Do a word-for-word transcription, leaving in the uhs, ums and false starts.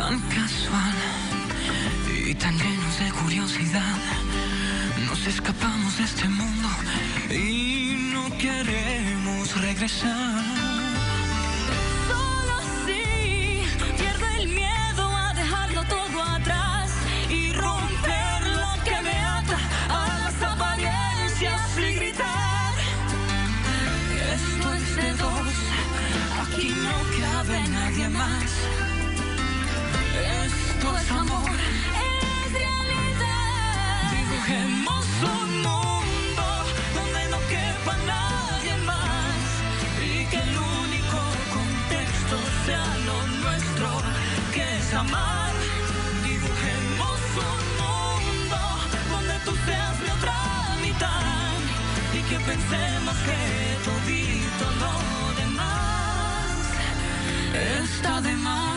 tan casual y tan llenos de curiosidad. Nos escapamos de este mundo y no queremos regresar. Solo así pierdo el miedo a dejarlo todo atrás y romper lo que me ata a las apariencias y gritar: esto es de dos, aquí no cabe nadie más. Esto es amor, es realidad. dibujemos un mundo donde no quepa nadie más y que el único contexto sea lo nuestro, que es amar. Dibujemos un mundo donde tú seas mi otra mitad y que pensemos que todito lo demás está de más.